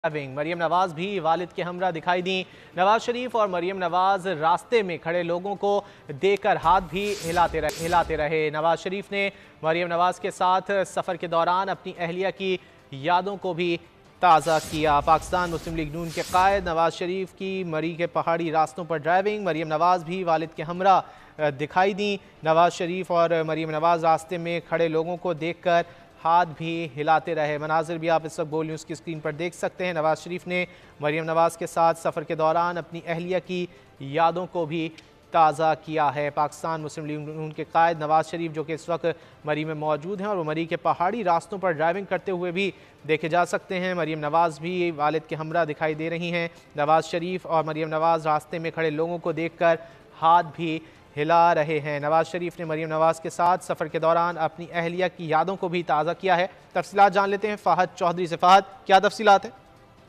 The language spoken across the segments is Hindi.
मरियम नवाज भी वालिद के हमरा दिखाई दी। नवाज शरीफ और मरियम नवाज रास्ते में खड़े लोगों को देकर हाथ भी हिलाते रहे। नवाज शरीफ ने मरियम नवाज के साथ सफ़र के दौरान अपनी अहलिया की यादों को भी ताज़ा किया। पाकिस्तान मुस्लिम लीग नून के कायद नवाज शरीफ की मरी के पहाड़ी रास्तों पर ड्राइविंग। मरियम नवाज भी वालिद के हमरा दिखाई दी। नवाज शरीफ और मरियम नवाज रास्ते में खड़े लोगों को देखकर हाथ भी हिलाते रहे। मनाजिर भी आप इस वक्त बोल न्यूज़ की स्क्रीन पर देख सकते हैं। नवाज शरीफ ने मरियम नवाज के साथ सफ़र के दौरान अपनी अहलिया की यादों को भी ताज़ा किया है। पाकिस्तान मुस्लिम लीग नून के कायद नवाज शरीफ जो कि इस वक्त मरी में मौजूद हैं और वो मरी के पहाड़ी रास्तों पर ड्राइविंग करते हुए भी देखे जा सकते हैं। मरियम नवाज भी वालिद के हमरा दिखाई दे रही हैं। नवाज शरीफ और मरियम नवाज रास्ते में खड़े लोगों को देखकर हाथ भी हिला रहे हैं। नवाज शरीफ ने मरियम नवाज के साथ सफ़र के दौरान अपनी अहलिया की यादों को भी ताज़ा किया है। तफसीलात जान लेते हैं फ़हद चौधरी से। फ़हद, क्या तफसीलात है?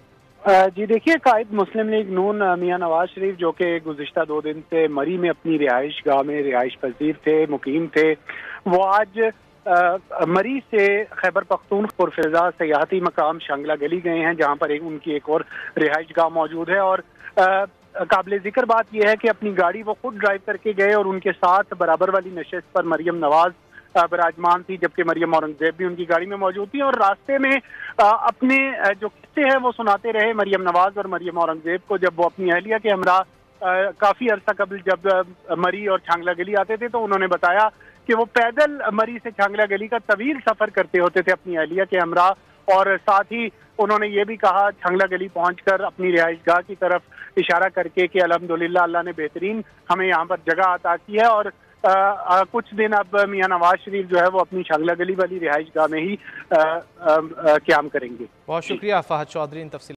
जी देखिए, कायद मुस्लिम लीग नून मियां नवाज शरीफ जो कि गुज़िश्ता 2 दिन से मरी में अपनी रिहाइश गाह में रिहाइश पजीर थे, मुकीम थे, वो आज मरी से खैबर पख्तूनख्वा फिजा सयाहती मकाम शांगला गली गए हैं, जहाँ पर उनकी एक और रिहाइश गाह मौजूद है। और काबिल जिक्र बात यह है कि अपनी गाड़ी वो खुद ड्राइव करके गए और उनके साथ बराबर वाली नशिस्त पर मरियम नवाज विराजमान थी, जबकि मरियम औरंगजेब भी उनकी गाड़ी में मौजूद थी। और रास्ते में अपने जो किस्से हैं वो सुनाते रहे मरियम नवाज और मरियम औरंगजेब को। जब वो अपनी अहलिया के हमरा काफी अरसा कबल जब मरी और छांगला गली आते थे तो उन्होंने बताया कि वो पैदल मरी से छांगला गली का तवील सफर करते होते थे अपनी अहलिया के हमरा। और साथ ही उन्होंने ये भी कहा छांगला गली पहुंचकर अपनी रिहाइशगाह की तरफ इशारा करके कि अल्हम्दुलिल्लाह अल्लाह ने बेहतरीन हमें यहाँ पर जगह अता की है। और कुछ दिन अब मियां नवाज शरीफ जो है वो अपनी छांगला गली वाली रिहाइशगाह में ही क़याम करेंगे। बहुत शुक्रिया फ़हद चौधरी इन तफसीलात